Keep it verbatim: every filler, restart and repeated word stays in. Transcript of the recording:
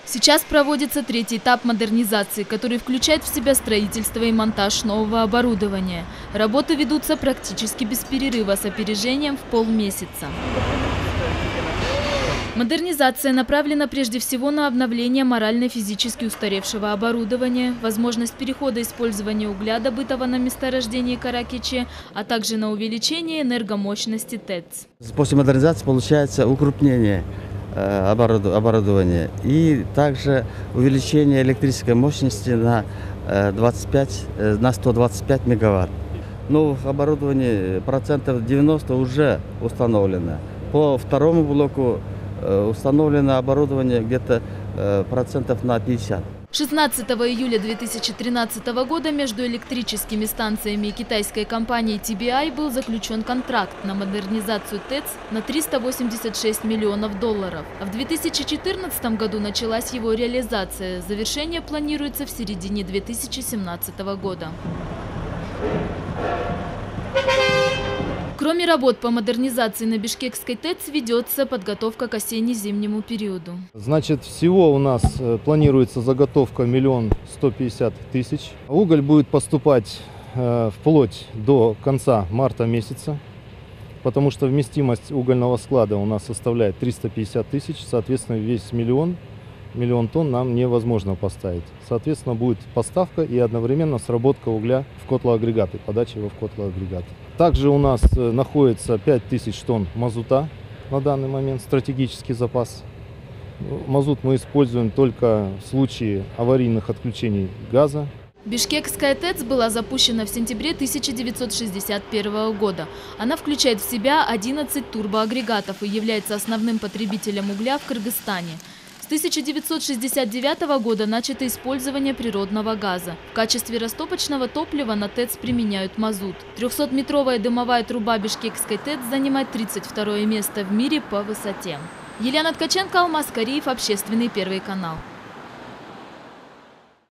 Сейчас проводится третий этап модернизации, который включает в себя строительство и монтаж нового оборудования. Работы ведутся практически без перерыва с опережением в полмесяца. Модернизация направлена прежде всего на обновление морально-физически устаревшего оборудования, возможность перехода использования угля, добытого на месторождении Каракиче, а также на увеличение энергомощности ТЭЦ. После модернизации получается укрупнение оборудования и также увеличение электрической мощности на, двадцать пять, на сто двадцать пять мегаватт. Ну, в оборудовании процентов девяносто уже установлено. По второму блоку установлено оборудование где-то процентов на пятьдесят. шестнадцатого июля две тысячи тринадцатого года между электрическими станциями и китайской компанией Ти Би Ай был заключен контракт на модернизацию ТЭЦ на триста восемьдесят шесть миллионов долларов. А в две тысячи четырнадцатом году началась его реализация. Завершение планируется в середине две тысячи семнадцатого года. Кроме работ по модернизации на Бишкекской ТЭЦ ведется подготовка к осенне-зимнему периоду. Значит, всего у нас планируется заготовка миллион сто пятьдесят тысяч. Уголь будет поступать э, вплоть до конца марта месяца, потому что вместимость угольного склада у нас составляет триста пятьдесят тысяч, соответственно, весь миллион, миллион тонн нам невозможно поставить. Соответственно, будет поставка и одновременно сработка угля в котлоагрегаты, подача его в котлоагрегаты. Также у нас находится пять тысяч тонн мазута на данный момент, стратегический запас. Мазут мы используем только в случае аварийных отключений газа. Бишкекская ТЭЦ была запущена в сентябре тысяча девятьсот шестьдесят первого года. Она включает в себя одиннадцать турбоагрегатов и является основным потребителем угля в Кыргызстане. С тысяча девятьсот шестьдесят девятого года начато использование природного газа. В качестве растопочного топлива на ТЭЦ применяют мазут. трехсотметровая дымовая труба Бишкекской ТЭЦ занимает тридцать второе место в мире по высоте. Елена Ткаченко, Алмаз Кариев, Общественный первый канал.